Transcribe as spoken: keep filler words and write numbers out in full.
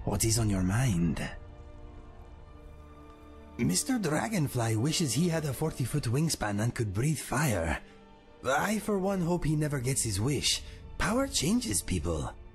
What is on your mind? Mister Dragonfly wishes he had a forty-foot wingspan and could breathe fire. I, for one, hope he never gets his wish. Power changes people.